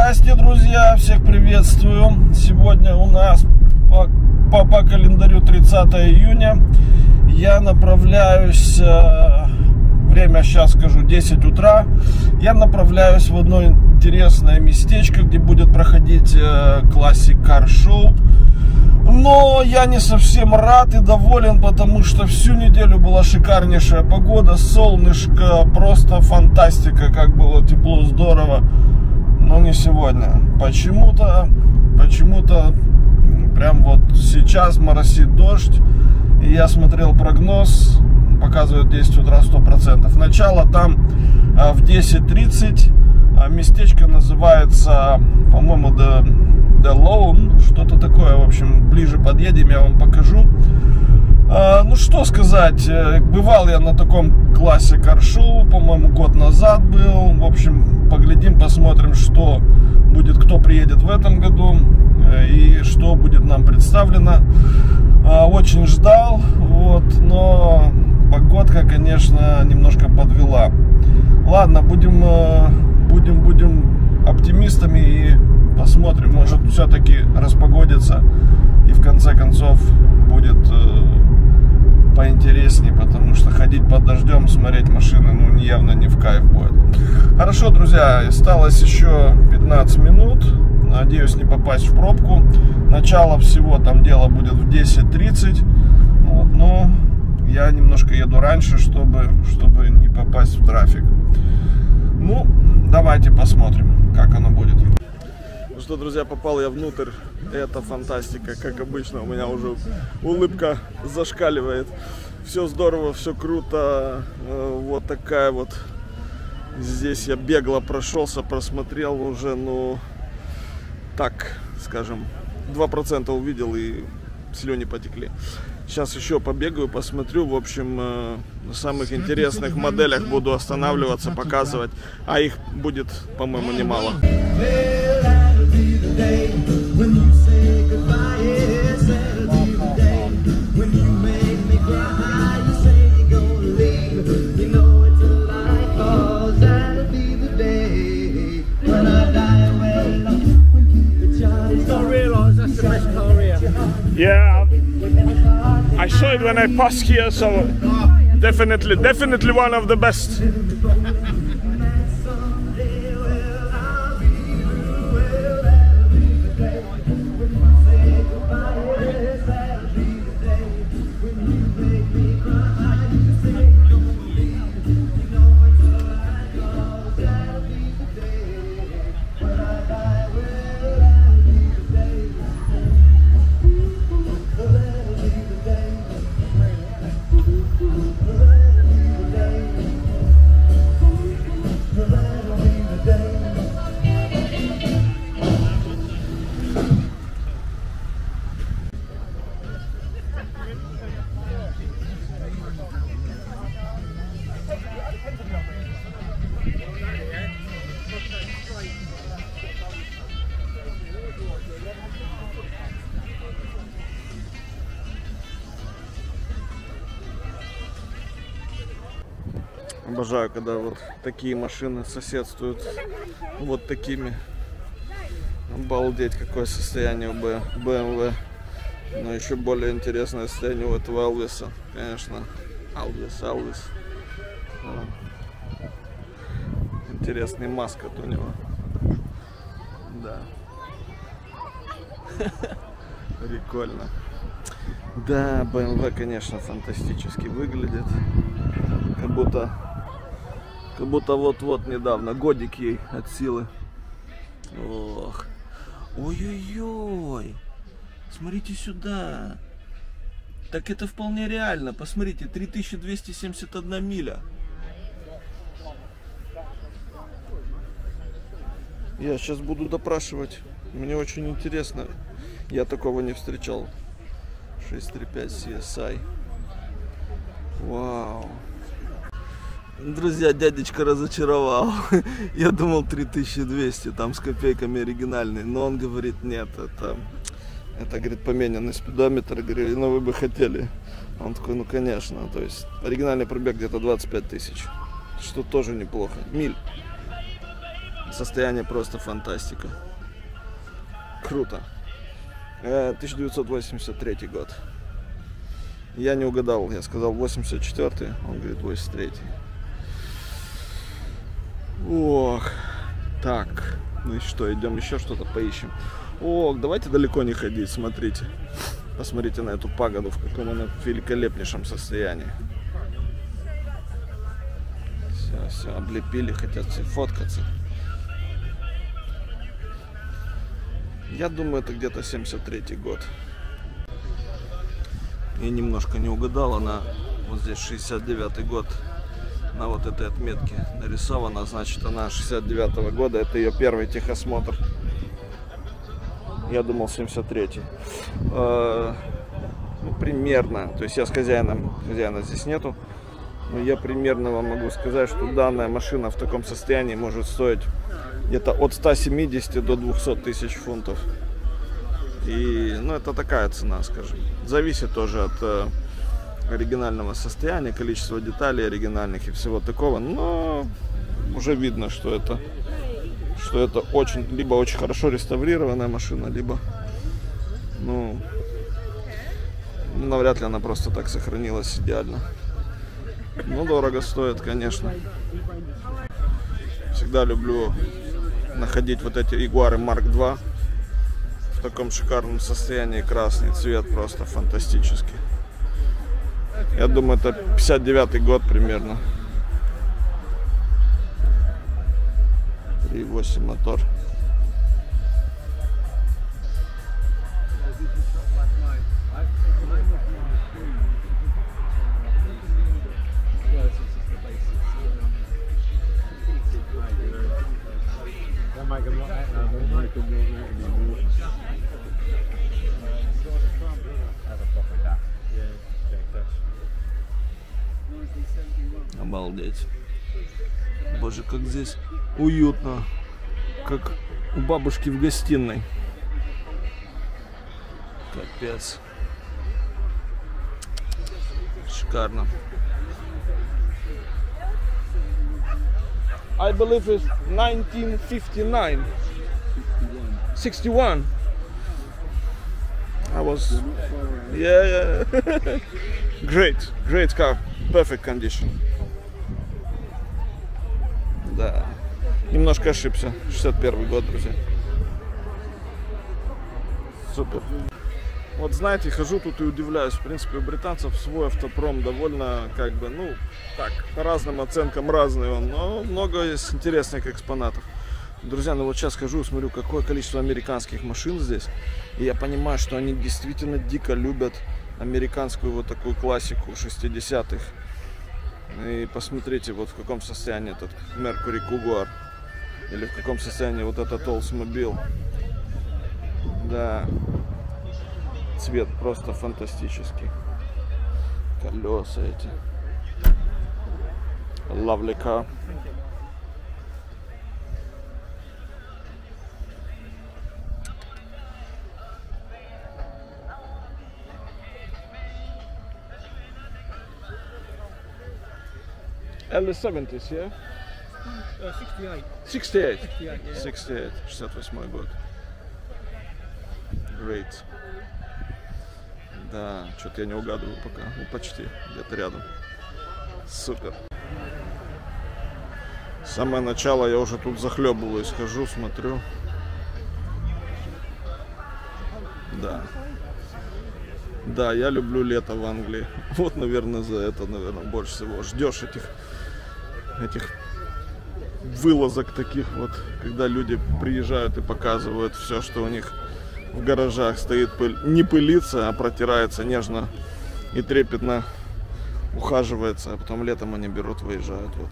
Здрасте, друзья, всех приветствую. Сегодня у нас по календарю 30 июня. Я направляюсь, время сейчас скажу, 10 утра. Я направляюсь в одно интересное местечко, где будет проходить Classic Car Show. Но я не совсем рад и доволен, потому что всю неделю была шикарнейшая погода, солнышко, просто фантастика, как было тепло, здорово. Но не сегодня. Почему-то прям вот сейчас моросит дождь. И я смотрел прогноз, показывает 10 утра 100%. Начало там в 10:30. Местечко называется, по-моему, The Lawn, что-то такое. В общем, ближе подъедем, я вам покажу. Ну что сказать, бывал я на таком Classic Car Show, по-моему, год назад был. В общем, поглядим, посмотрим, что будет, кто приедет в этом году и что будет нам представлено. Очень ждал, вот, но погодка, конечно, немножко подвела. Ладно, будем оптимистами и посмотрим, может все-таки распогодится и в конце концов будет поинтереснее, потому что ходить под дождем, смотреть машины, ну, явно не в кайф будет. Хорошо, друзья, осталось еще 15 минут. Надеюсь не попасть в пробку. Начало всего там дело будет в 10:30. Вот, но я немножко еду раньше, чтобы не попасть в трафик. Ну, давайте посмотрим, как оно будет. Ну что, друзья, попал я внутрь. Это фантастика, как обычно. У меня уже улыбка зашкаливает. Все здорово, все круто. Вот такая вот. Здесь я бегло прошелся, просмотрел уже, ну, так, скажем, 2% увидел и слюни потекли. Сейчас еще побегаю, посмотрю. В общем, на самых интересных моделях буду останавливаться, показывать. А их будет, по-моему, немало. Yeah, I saw it when I passed here, so definitely one of the best. Обожаю, когда вот такие машины соседствуют вот такими. Обалдеть, какое состояние у BMW. Но еще более интересное состояние у этого Elvis'а. Конечно, Elvis. Интересный маскот у него. Да. Прикольно. Да, BMW, конечно, фантастически выглядит. Как будто вот-вот недавно, годик ей от силы. Ох. Ой-ой-ой. Смотрите сюда. Так это вполне реально. Посмотрите, 3271 миля. Я сейчас буду допрашивать. Мне очень интересно. Я такого не встречал. 635 CSI. Вау. Друзья, дядечка разочаровал. Я думал 3200, там с копейками оригинальный. Но он говорит, нет, это говорит, поменянный спидометр. Говорю, ну вы бы хотели. Он такой, ну конечно. То есть оригинальный пробег где-то 25 тысяч. Что тоже неплохо. Миль. Состояние просто фантастика. Круто. 1983 год. Я не угадал, я сказал 84-й, он говорит 83-й. Ох, так, ну и что, идем еще что-то поищем. Ох, давайте далеко не ходить, смотрите. Посмотрите на эту пагоду, в каком она великолепнейшем состоянии. Все, облепили, хотят все фоткаться. Я думаю, это где-то 73-й год. Я немножко не угадал, она вот здесь 69-й год на вот этой отметке нарисована, значит она 69-го года, это ее первый техосмотр. Я думал 73-й. Ну, примерно, то есть я с хозяина здесь нету, но я примерно вам могу сказать, что данная машина в таком состоянии может стоить где-то от 170 до 200 тысяч фунтов. И, ну, это такая цена, скажем. Зависит тоже от оригинального состояния, количества деталей оригинальных и всего такого. Но уже видно, что это очень, либо очень хорошо реставрированная машина, либо, ну, навряд ли она просто так сохранилась идеально. Ну, дорого стоит, конечно. Всегда люблю находить вот эти Ягуары Марк II в таком шикарном состоянии. Красный цвет просто фантастический. Я думаю, это 59-й год примерно. 3.8 мотор. Обалдеть. Боже, как здесь уютно. Как у бабушки в гостиной. Капец. Шикарно. I believe it's 1959. 61. I was... Yeah. Great car. Perfect condition. Да. Немножко ошибся. 61 год, друзья. Супер. Вот знаете, хожу тут и удивляюсь. В принципе, у британцев свой автопром довольно, как бы, ну, так, по разным оценкам разный он. Но много есть интересных экспонатов. Друзья, ну вот сейчас хожу, смотрю, какое количество американских машин здесь. И я понимаю, что они действительно дико любят американскую вот такую классику 60-х. И посмотрите, вот в каком состоянии этот Mercury Cougar. Или в каком состоянии вот этот Oldsmobile. Да. Цвет просто фантастический. Колеса эти. Lovely car. Early 70s, yeah? 68. 68. 68, yeah. 68. 68 год. Great. Да, что-то я не угадываю пока. Ну, почти. Где-то рядом. Супер. С самого начала я уже тут захлебываюсь. Хожу, смотрю. Да. Да, я люблю лето в Англии. Вот, наверное, за это, наверное, больше всего. Ждешь этих вылазок таких вот, когда люди приезжают и показывают все, что у них в гаражах стоит, не пылится, а протирается нежно и трепетно ухаживается, а потом летом они берут, выезжают вот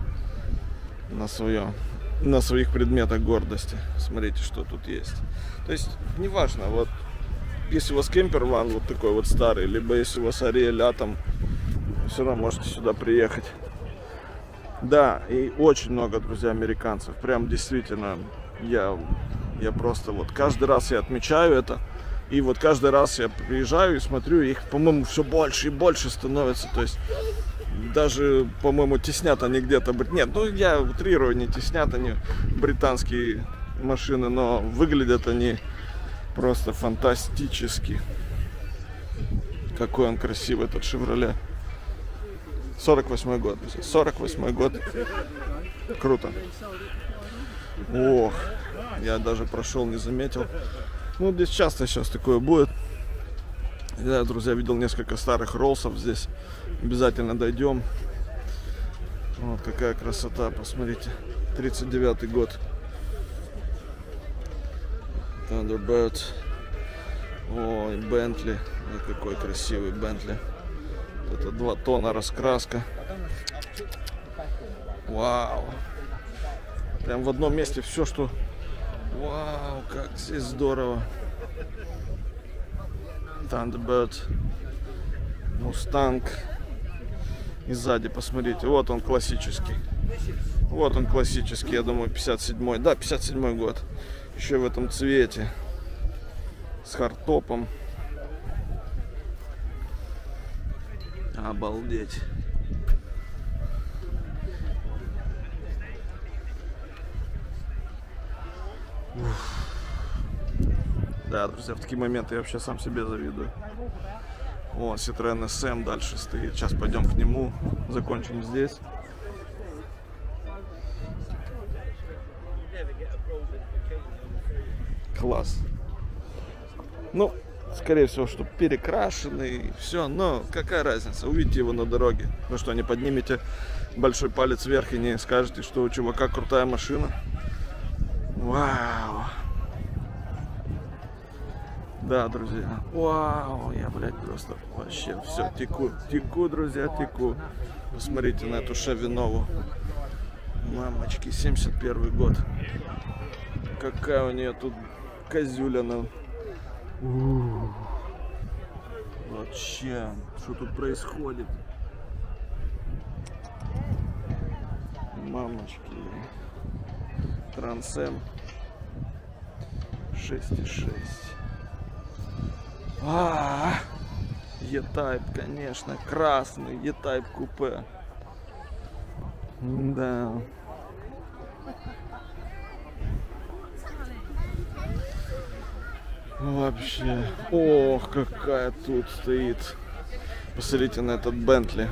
на своих предметах гордости. Смотрите, что тут есть. То есть, неважно, вот, если у вас кемпер-ван вот такой вот старый, либо если у вас Ариэль Атом, все равно можете сюда приехать. Да, и очень много, друзья, американцев. Прям действительно, я просто вот каждый раз я отмечаю это. И вот каждый раз я приезжаю и смотрю, их, по-моему, все больше и больше становится. То есть Даже, по-моему, теснят они где-то... Нет, ну я утрирую, не теснят они британские машины, но выглядят они просто фантастически. Какой он красивый, этот Chevrolet. 48-й год. 48-й год. Круто. Ох, я даже прошел, не заметил. Ну, здесь часто сейчас такое будет. Я, друзья, видел несколько старых роллсов здесь. Обязательно дойдем. Вот какая красота, посмотрите. 39-й год. Thunderbird. Ой, Бентли. Ой, какой красивый Бентли. Это 2 тона раскраска. Вау. Прям в одном месте все, что... Вау, как здесь здорово. Thunderbird. Mustang. И сзади, посмотрите, вот он классический. Вот он классический, я думаю, 57-й. Да, 57-й год. Еще в этом цвете. С хардтопом. Обалдеть. Уф. Да, друзья, в такие моменты я вообще сам себе завидую. О, Citroen SM дальше стоит. Сейчас пойдем к нему. Закончим здесь. Класс. Ну, скорее всего, что перекрашенный, все, но какая разница, увидите его на дороге. Вы что, не поднимете большой палец вверх и не скажете, что у чувака крутая машина? Вау. Да, друзья, вау, я, блядь, просто вообще все, теку, друзья, теку. Посмотрите на эту Chevy Nova. Мамочки, 71 год. Какая у нее тут козюлина. Вообще, что тут происходит? Мамочки. Трансем 6.6. E-Type, конечно, красный E-Type купе. Да. Вообще, ох, какая тут стоит. Посмотрите на этот Бентли.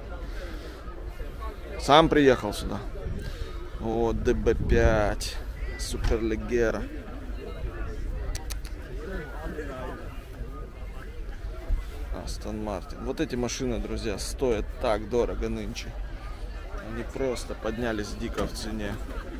Сам приехал сюда. О, DB5, Суперлегера. Астон Мартин. Вот эти машины, друзья, стоят так дорого нынче. Они просто поднялись дико в цене.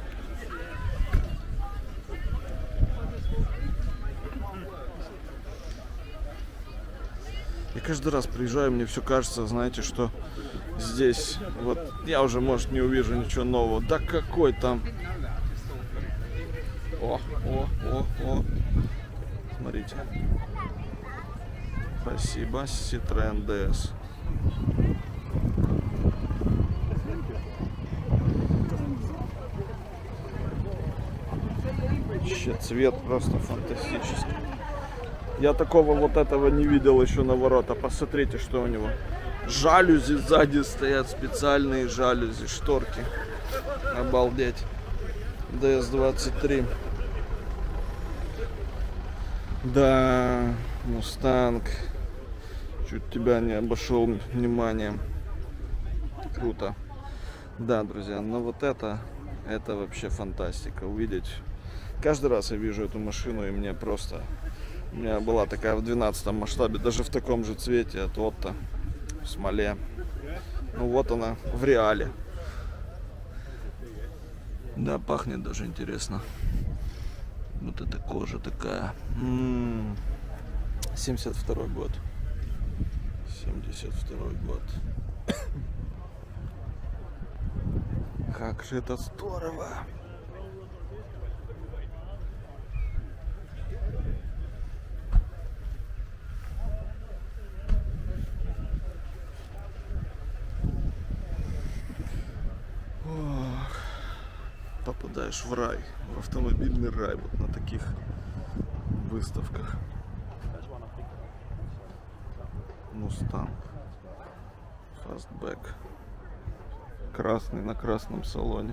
Я каждый раз приезжаю, мне все кажется, знаете, что здесь, вот, я уже, может, не увижу ничего нового. Да какой там... О. Смотрите. Спасибо, Citroen DS. Вообще, цвет просто фантастический. Я такого вот этого не видел еще на ворота. Посмотрите, что у него. Жалюзи сзади стоят, специальные жалюзи, шторки. Обалдеть. DS-23. Да, Мустанг. Чуть тебя не обошел вниманием. Круто. Да, друзья, но вот это вообще фантастика. Увидеть. Каждый раз я вижу эту машину, и мне просто... У меня была такая в 12 масштабе, даже в таком же цвете от Отто, в смоле. Ну вот она в реале. Да, пахнет даже интересно. Вот эта кожа такая. 72 год. 72 год. Как же это здорово! Попадаешь в рай, в автомобильный рай, вот на таких выставках. Мустанг, фастбэк. Красный на красном салоне.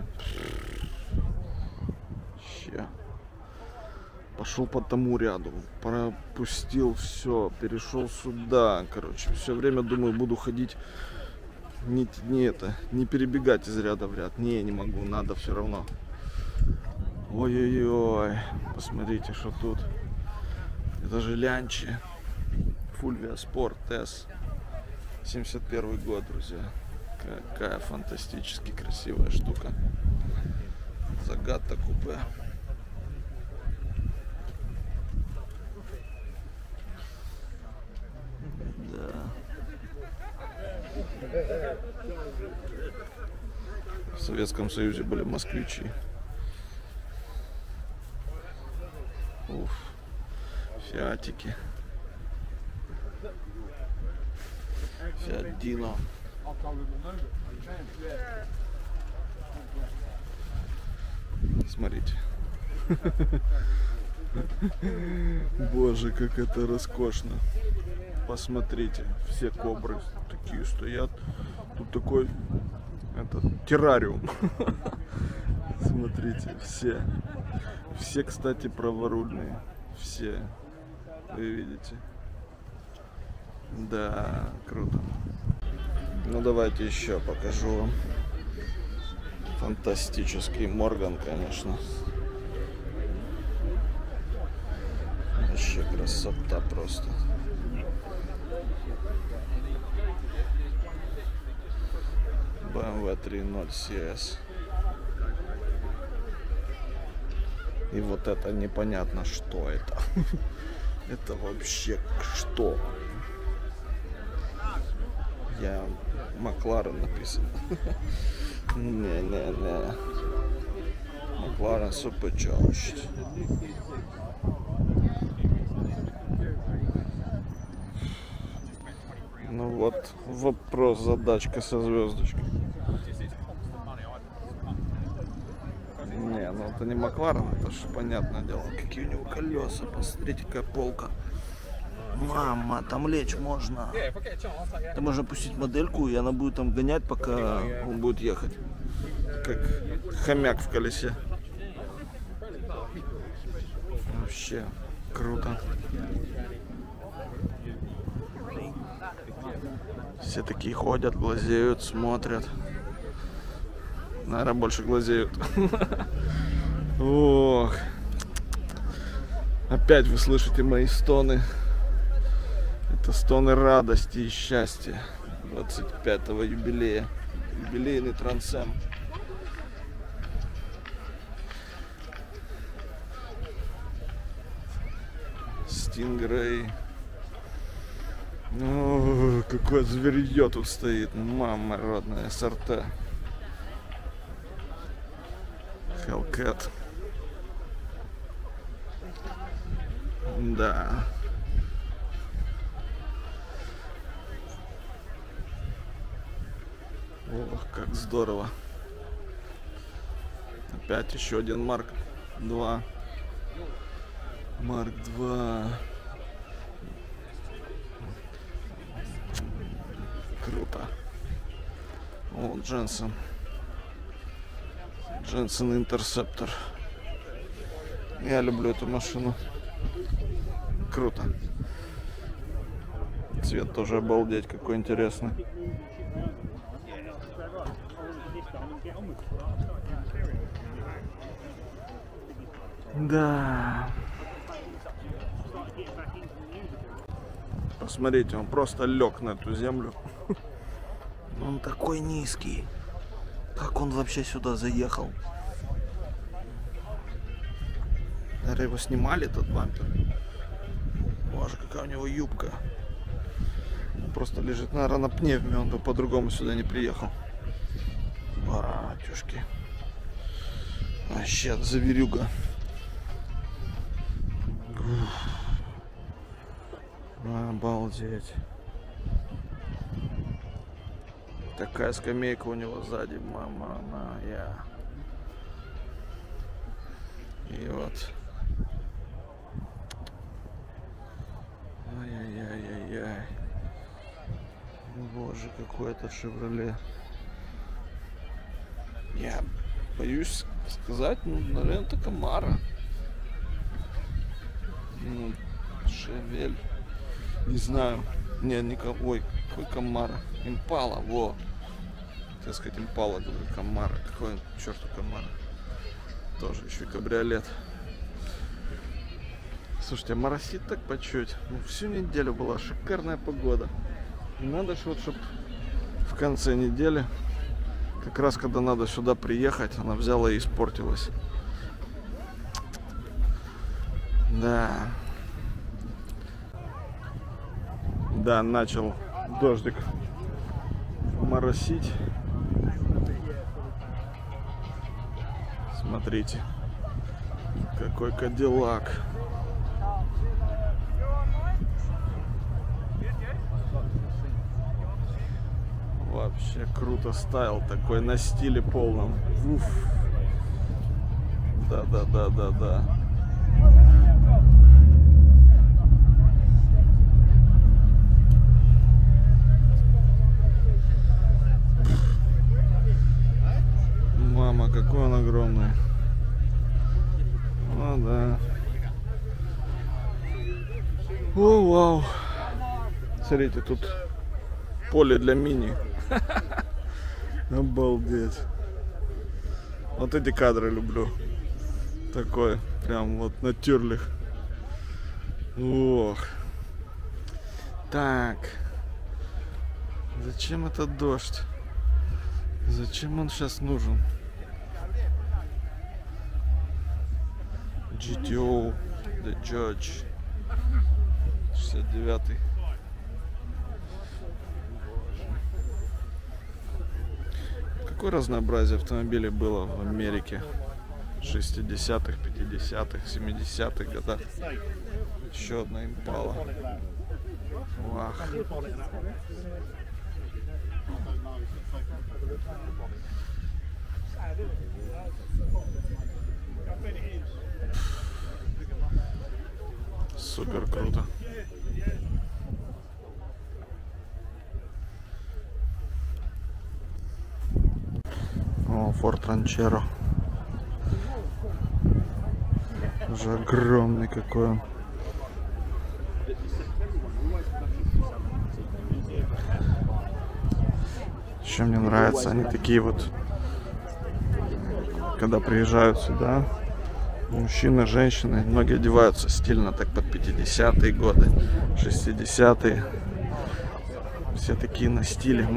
Ща. Пошел по тому ряду, пропустил все, перешел сюда. Короче, все время думаю, буду ходить, не перебегать из ряда в ряд. Не могу, надо все равно. Ой-ой-ой, посмотрите, что тут. Это же Лянчи. Fulvia Sport S. 71 год, друзья. Какая фантастически красивая штука. Загата купе. Да. В Советском Союзе были москвичи. Уф. Фиатики. Фиат Дино. Смотрите. Боже, как это роскошно. Посмотрите, все кобры такие стоят. Тут такой террариум. Смотрите, все. Все, кстати, праворульные. Все. Вы видите? Да, круто. Ну давайте еще покажу вам. Фантастический Морган, конечно. Вообще красота просто. BMW 3.0 CS. И вот это непонятно, что это. Это вообще что? Макларен написано. Не. Макларен Supercharged. Ну вот вопрос, задачка со звездочкой. Не, ну это не Макларен, это же понятное дело. Какие у него колеса, посмотрите, какая полка. Мама, там лечь можно. Там можно пустить модельку, и она будет там гонять, пока он будет ехать. Как хомяк в колесе. Вообще круто. Все такие ходят, глазеют, смотрят. Наверное, больше глазеют. Ох. Опять вы слышите мои стоны. Это стоны радости и счастья 25-го юбилея. Юбилейный Трансэм. Стингрей. О, какое зверье тут стоит. Мама родная, СРТ. Hellcat. Да. Ох, как здорово. Опять еще один Марк 2. Марк 2. Круто. О, Дженсен. Дженсен Интерсептор. Я люблю эту машину. Круто. Цвет тоже обалдеть, какой интересный. Да. Посмотрите, он просто лег на эту землю. Он такой низкий. Как он вообще сюда заехал? Наверное, его снимали, этот бампер. Боже, какая у него юбка. Он просто лежит, наверное, на пневме. Он бы по-другому сюда не приехал. Батюшки. Вообще, заверюга. Обалдеть. Такая скамейка у него сзади, мама моя. И вот. Ай-яй-яй-яй-яй. Боже, какой это Шевроле. Я боюсь сказать, ну, наверное, это Камара. Ну, Шевель. Не знаю. Не, никого. Ой, какой Камара. Импала, во. Хотел сказать Импала, говорю, Камара. Какой он, черту Камара. Тоже еще и кабриолет. Слушайте, а моросит так по чуть. Ну, всю неделю была шикарная погода. И надо же вот, чтобы в конце недели, как раз когда надо сюда приехать, она взяла и испортилась. Да. Да, начал дождик моросить. Смотрите, какой кадиллак. Вообще круто, стайл такой на стиле полном. Уф. Да. Мама, какой он огромный. О, да. О, вау. Смотрите, тут поле для мини. Обалдеть. Вот эти кадры люблю. Такой, прям вот натюрлих. Ох. Так. Зачем этот дождь? Зачем он сейчас нужен? GTO, The Judge, 69-й. Какое разнообразие автомобилей было в Америке 60-х, 50-х, 70-х годах. Еще одна Импала. Вах. Супер круто. О, Ford Ranchero. Уже огромный какой он. Еще мне нравится, они такие вот, когда приезжают сюда, мужчины, женщины, многие одеваются стильно, так под 50-е годы, 60-е. Все такие на стиле.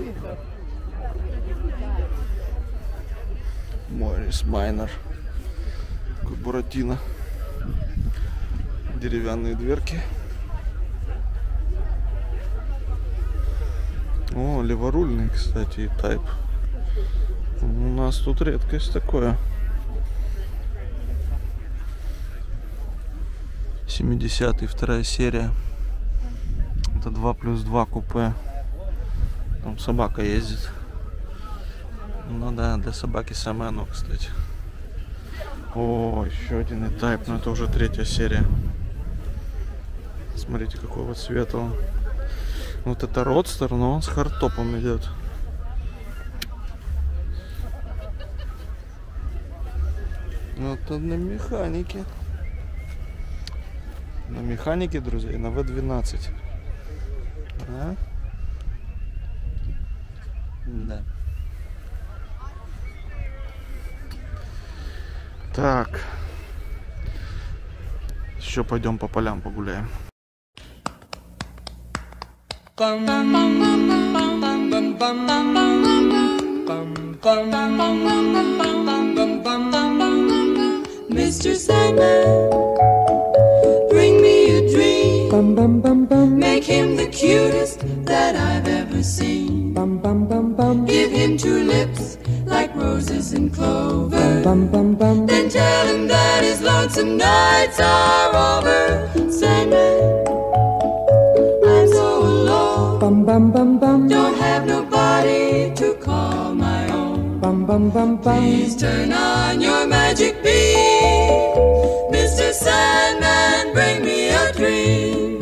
Морис Майнер. Такой Буратино. Деревянные дверки. О, леворульный, кстати, и Type. У нас тут редкость такое. 70-й, вторая серия. Это 2+2 купе. Там собака ездит. Ну да, для собаки самое оно, кстати. О, еще один E-Type, но это уже третья серия. Смотрите, какого цвета он. Вот это Родстер, но он с хардтопом идет. Вот это на механике. На механике, друзья, на V12. А? Да. Так. Еще пойдем по полям погуляем. Mr. Sandman, bring me a dream. Make him the cutest that I've ever seen. Give him 2 lips like roses and clover. Then tell him that his lonesome nights are over. Sandman, I'm so alone. Don't have nobody to call my own. Please turn on your magic beam. Mr. Sandman, bring me a dream.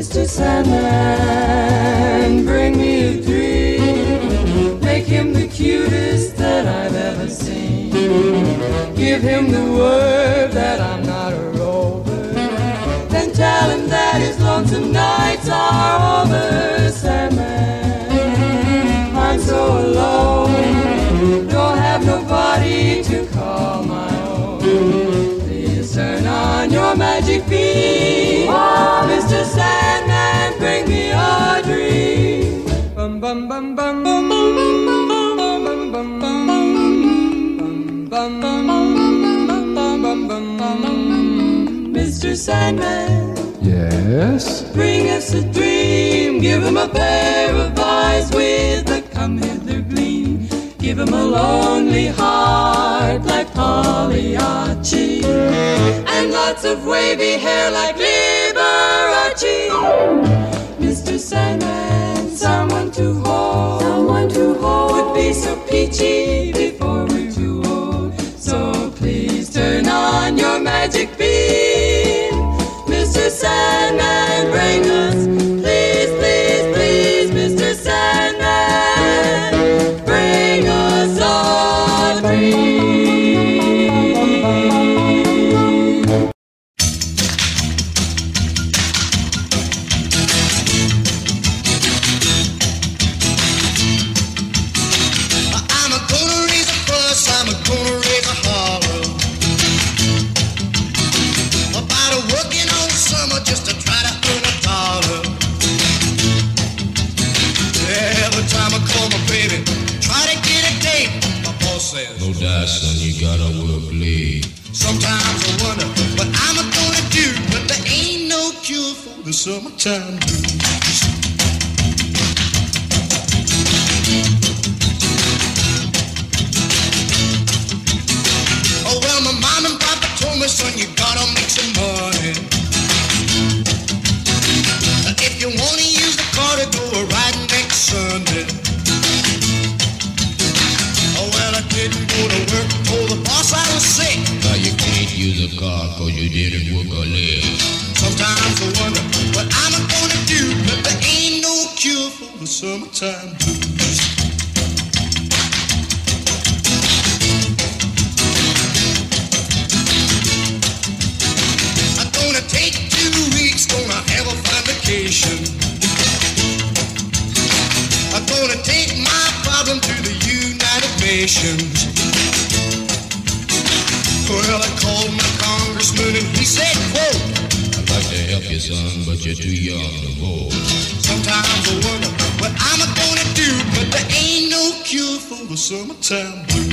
Mr. Sandman, bring me a dream. Make him the cutest that I've ever seen. Give him the word that I'm not a rover. Then tell him that his lonesome nights are over. Sandman, I'm so alone. Don't have nobody to call my own. Please turn on your magic beam. Oh, Mr. Sandman, bring me a dream. Bum bum bum bum bum bum bum bum bum bum bum. Mr. Sandman, yes? Bring us a dream. Give him a pair of eyes with a come hither gleam. Give him a lonely heart like Pagliacci, and lots of wavy hair like Liberace. Mr. Sandman, someone to hold, would be so peachy before we're too old. So please turn on your magic beam. Mr. Sandman, bring us, please, please, please, Mr. Sandman, bring us a dream. I'm gonna raise a fuss, I'm gonna raise a holler about working all summer just to try to earn a dollar. Every time I call my baby, try to get a date, my boss says, no doubt, son, you gotta work late. sometimes I wonder what I'm gonna do, but there ain't no cure for the summertime blues. Oh well, my mom and papa told me, son, you gotta make some money. If you wanna use the car to go riding next Sunday. Oh well, I didn't go to work, told the boss I was sick. Now you can't use a car cause you didn't work a leg. Sometimes I wonder what I'm gonna do, but there ain't no cure for the summertime blues. I'm gonna take 2 weeks, gonna have a fine vacation. I'm gonna take my problem to the United Nations. Well, I called my congressman and he said, quote, I'd like to help you, son, but you're too young to vote. sometimes I wonder what I'm gonna do, but there ain't no cure for the summertime blues.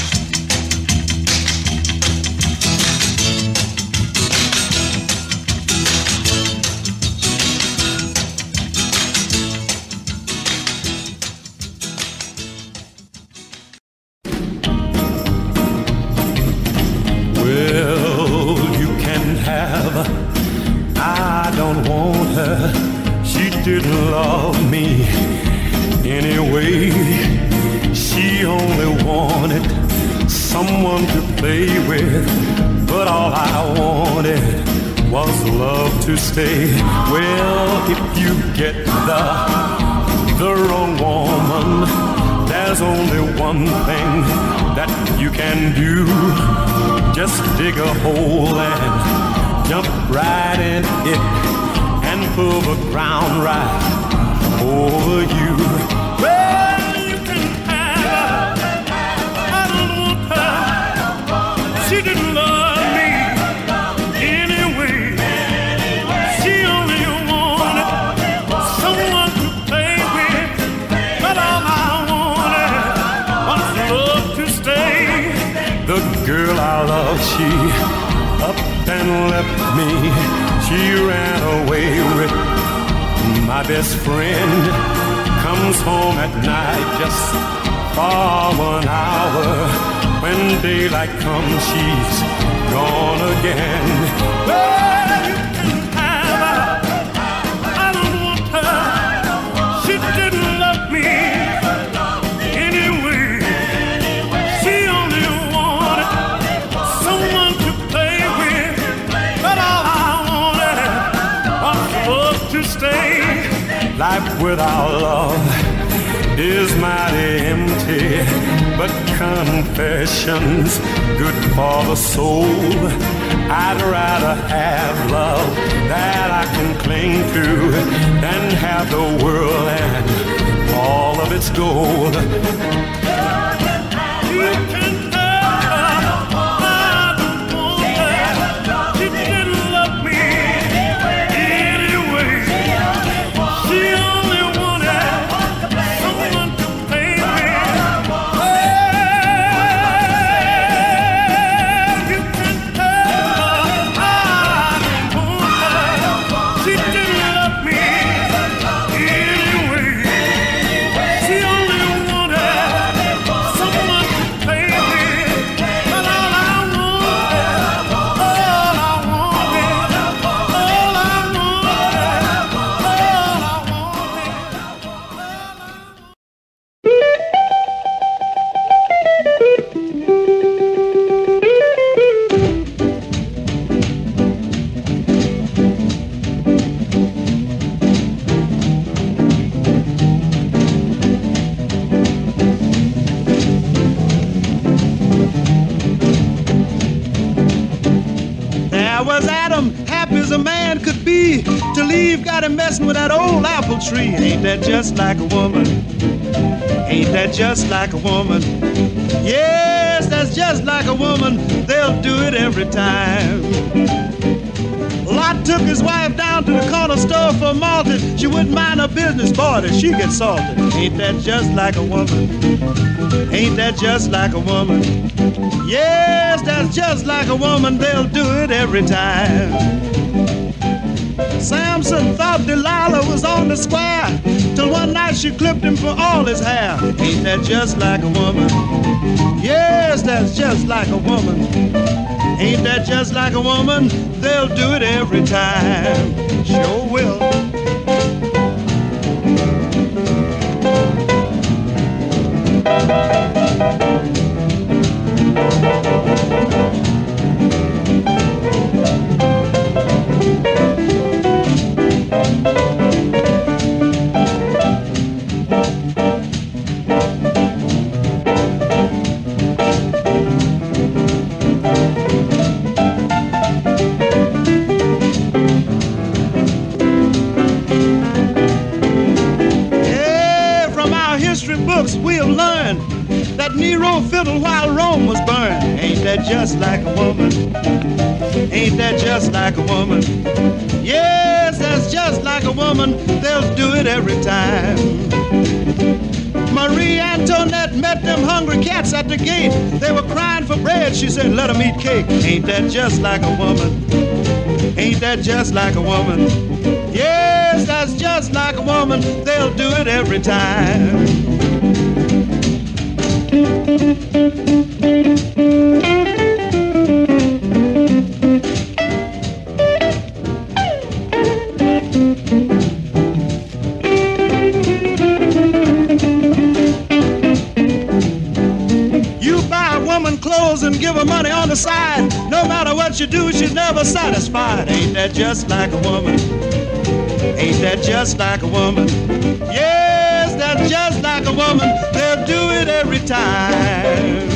Well, you can have her. I don't want her. She didn't love me anyway. She only wanted someone to play with, but all I wanted was love to stay. Well, if you get the wrong woman, there's only one thing that you can do. Just dig a hole and jump right in it and pull the ground right over you. Well, you can have her. I don't want her. She didn't love me anyway. She only wanted someone to play with, but all I wanted was love to stay. The girl I love, she up and left me. She ran away with my best friend. Comes home at night just for 1 hour. When daylight comes, she's gone again. Well, you can have her. I don't want her. She didn't love me anyway. She only wanted someone to play with, but all I wanted was love to stay. without love is mighty empty, but confession's good for the soul. I'd rather have love that I can cling to than have the world and all of its gold. You can have, I don't want her. She didn't love me anyway. She only wanted someone to pay me. You can have, I don't want her. She didn't love me anyway. She only wanted someone to pay me. But all I wanted, all I wanted, all I There was Adam, happy as a man could be. To leave got him messing with that old apple tree. Ain't that just like a woman? Ain't that just like a woman? Yes, that's just like a woman. They'll do it every time. Lot took his wife down to the corner store for malted. She wouldn't mind her business, boy, that she gets salted. Ain't that just like a woman? Ain't that just like a woman? Yes, that's just like a woman. They'll do it every time. Samson thought Delilah was on the square, till one night she clipped him for all his hair. Ain't that just like a woman? Yes, that's just like a woman. Ain't that just like a woman? They'll do it every time. Sure will. Books we'll learn that Nero fiddled while Rome was burned. Ain't that just like a woman? Ain't that just like a woman? Yes, that's just like a woman. They'll do it every time. Marie Antoinette met them hungry cats at the gate. They were crying for bread. She said, let them eat cake. Ain't that just like a woman? Ain't that just like a woman? Yes, that's just like a woman. They'll do it every time. You buy a woman clothes and give her money on the side. No matter what you do, she's never satisfied. Ain't that just like a woman? Ain't that just like a woman? Yes, that's just like a woman. They'll do it every time.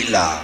tequila.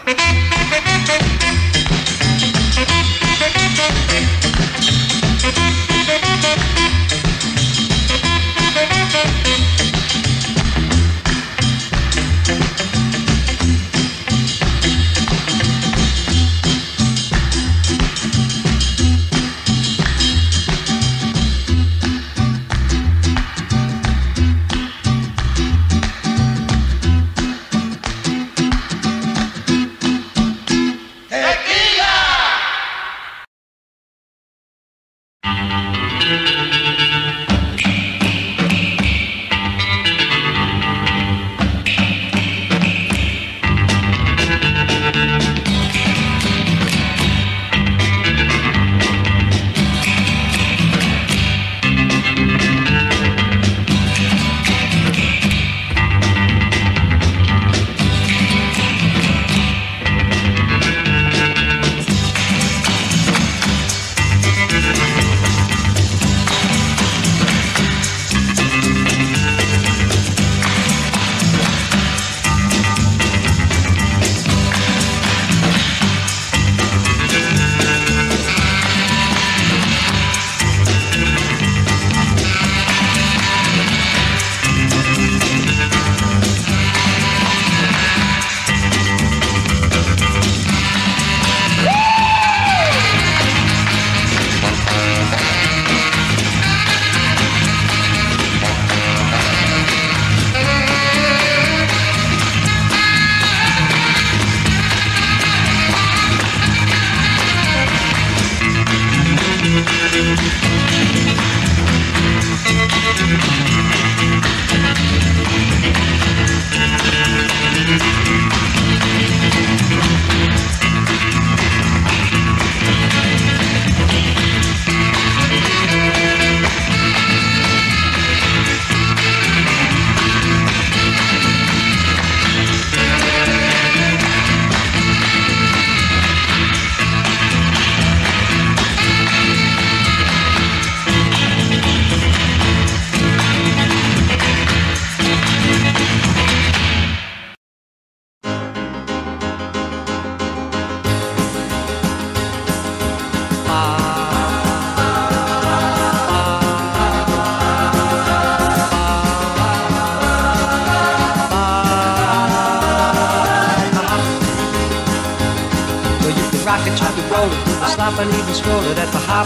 And even stroll it at the hop.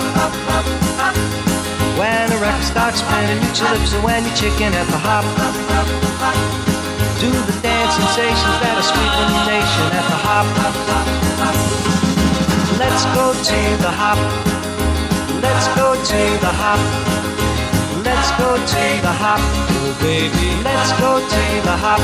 When a record starts spinning, you lips and when you're chicken at the hop. Do the dance sensations that are sweeping the nation at the hop. Let's go to the hop. Let's go to the hop. Let's go to the hop. Oh baby, let's go to the hop.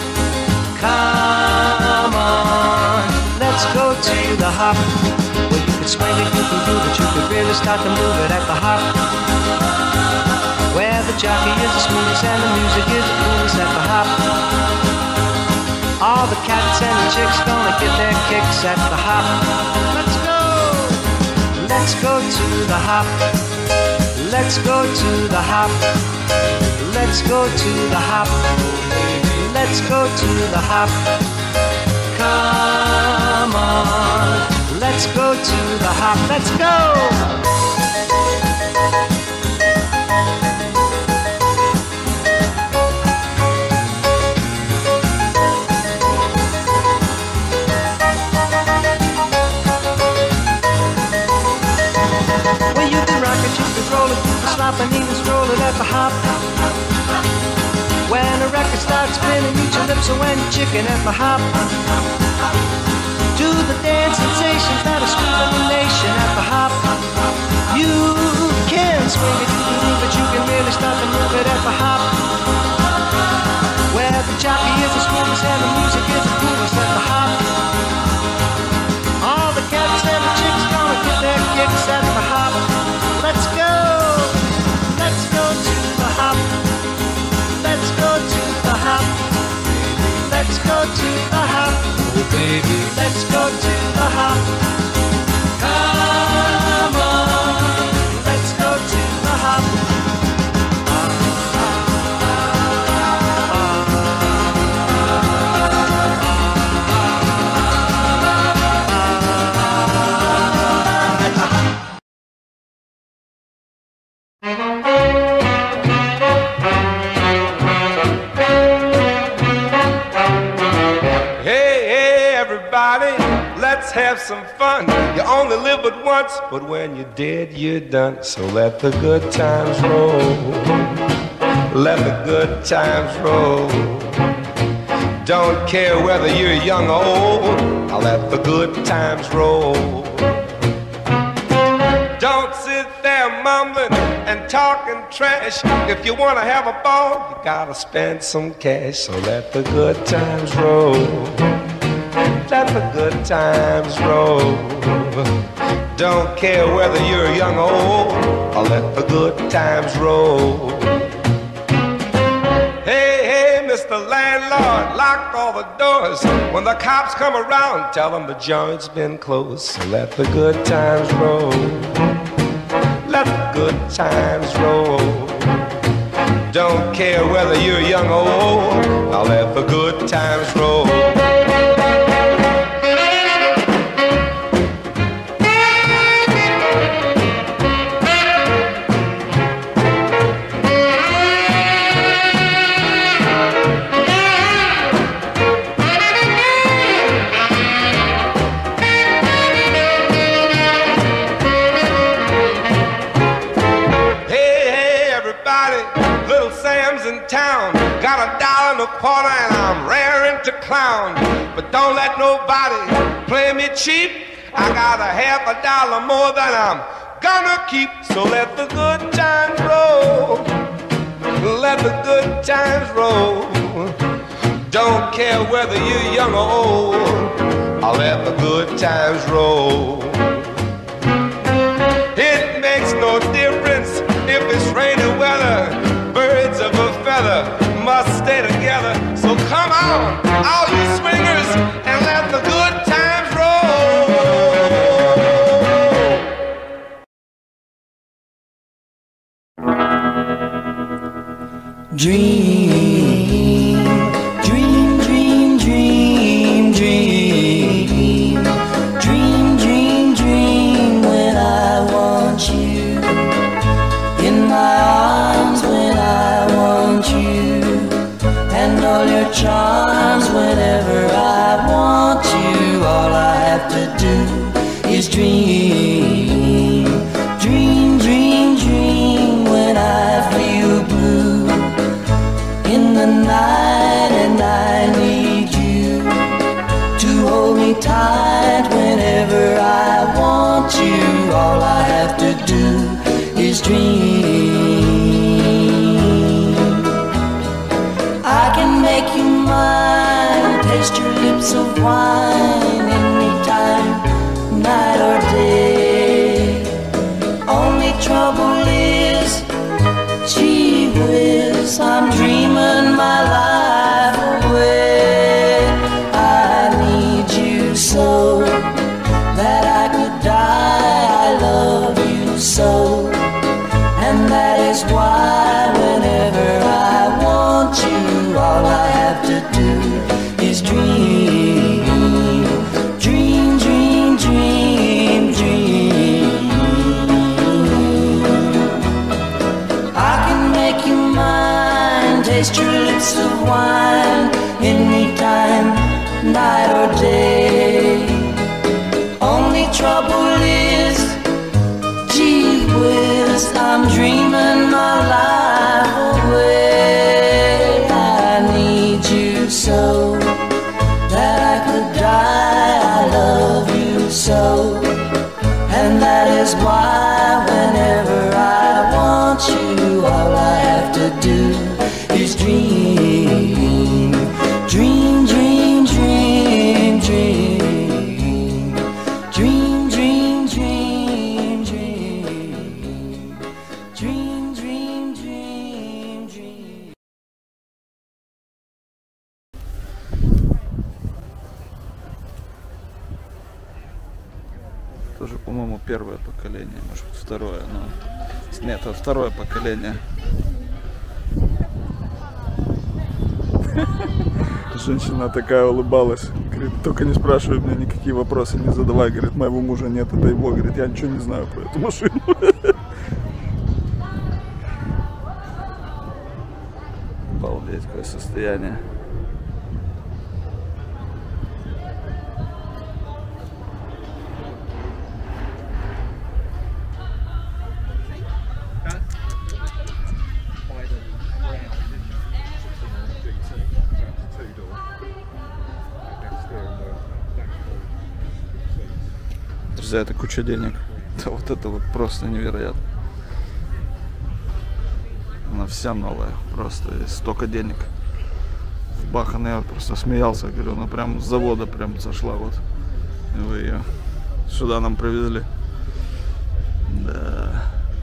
Come on, let's go to the hop. Swing it, you can groove it, you can really start to move it at the hop. Where the jockey is the smoothest and the music is the coolest at the hop. All the cats and the chicks gonna get their kicks at the hop. Let's go! Let's go to the hop. Let's go to the hop. Let's go to the hop. Let's go to the hop. Come on. Let's go to the hop, let's go! Well, you can rock it, you can roll it, you can slop and even stroll it at the hop. When a record starts spinning, eat your lips and when you're chicken at the hop. Do the dance sensations that are sweeping the nation at the hop. You can swing it, you can move it, you can really start to move it at the hop. Where the jockey is the smoothest and the music is the coolest at the hop. All the cats and the chicks gonna get their kicks at the hop. Let's go! Let's go to the hop. Let's go to the hop. Let's go to the hop. Oh baby, let's go to the hop. Come on, let's go to the hop. let's have some fun. You only live but once, but when you're dead, you're done. So let the good times roll. Let the good times roll. Don't care whether you're young or old. I'll let the good times roll. Don't sit there mumbling and talking trash. If you want to have a ball, you gotta spend some cash. So let the good times roll. Let the good times roll. Don't care whether you're young or old. I'll let the good times roll. Hey, hey, Mr. Landlord, lock all the doors. When the cops come around, tell them the joint's been closed. So let the good times roll. Let the good times roll. Don't care whether you're young or old. I'll let the good times roll. Quarter and I'm raring to clown, but don't let nobody play me cheap. I got $50 more than I'm gonna keep. So let the good times roll. Let the good times roll. Don't care whether you're young or old. I'll let the good times roll. It makes no difference if it's rainy weather. Birds of a feather must stay together. So come on, all you swingers, and let the good times roll. Dream, dream, dream, dream, dream. Dream, dream, dream when I want you. In my arms when I want you. And all your charms whenever I want you. All I have to do is dream. Dream, dream, dream when I feel blue in the night and I need you to hold me tight whenever I want you. All I have to do is dream. I can make you mine, taste your lips of wine anytime, night or day. Only trouble is, gee whiz, I'm dreaming my life away. I need you so that I could die. I love you so, and that is why whenever I want you, all I have to do is dream. Dream, dream, dream, dream. I can make you mine, taste your lips of wine anytime, night or day. Only trouble is, gee whiz, I'm dreaming my life away. I need you so that I could die. I love you so, and that is why whenever I want you, all I have to do is dream. Dream, dream, dream, dream. Dream, dream, dream, dream. Dream, dream, dream, dream. Тоже, по-моему, первое поколение, может второе, но... Нет, это второе поколение. Женщина такая улыбалась. Говорит, только не спрашивай меня, никакие вопросы не задавай. Говорит, моего мужа нет, это его. Говорит, я ничего не знаю про эту машину. Обалдеть, какое состояние. за это куча денег. Да, вот это вот просто невероятно. Она вся новая, просто столько денег вбахано. Я просто смеялся, говорю, она прям с завода прям сошла вот. И вы ее сюда нам привезли. Да.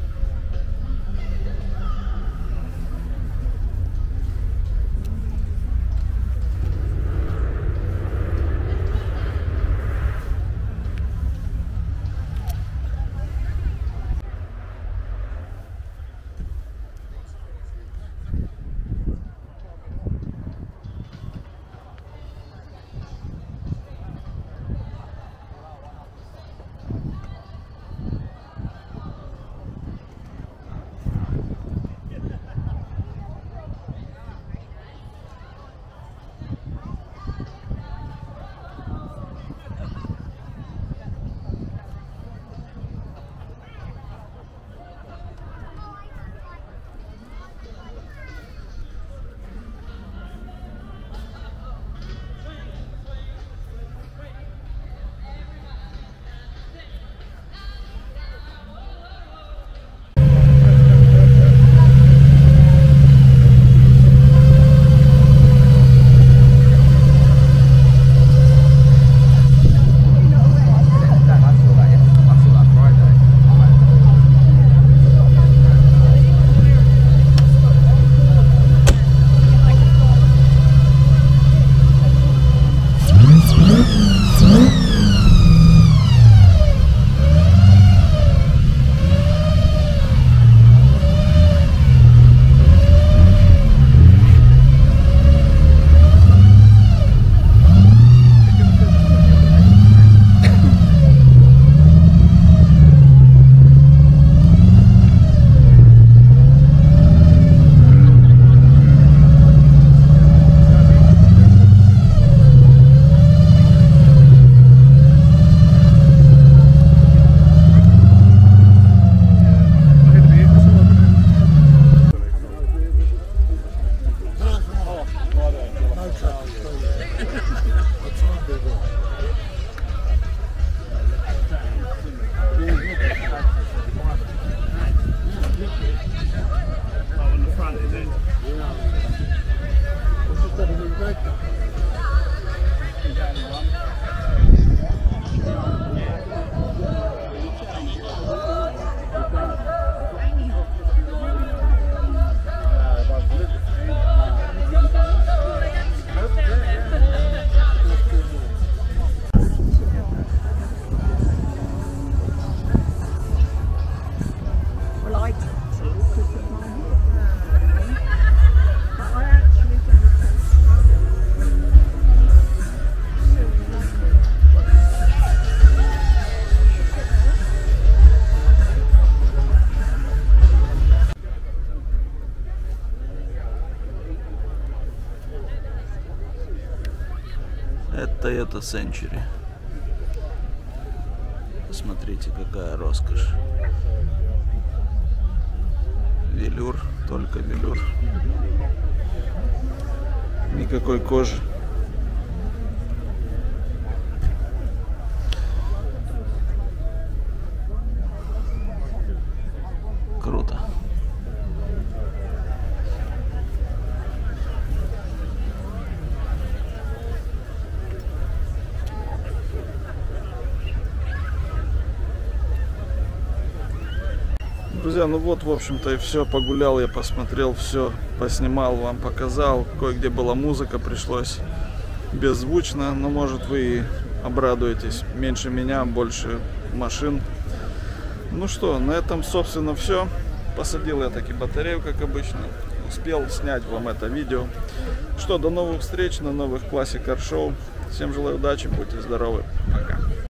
Это Century. Посмотрите, какая роскошь. Велюр, только велюр. Никакой кожи. Круто. Друзья, ну вот, в общем-то, и все. Погулял я, посмотрел, все поснимал, вам показал. Кое-где была музыка, пришлось беззвучно, но, может, вы и обрадуетесь. Меньше меня, больше машин. Ну что, на этом, собственно, все. Посадил я таки батарею, как обычно. Успел снять вам это видео. Что, до новых встреч на новых Classic Car Show. Всем желаю удачи, будьте здоровы. Пока.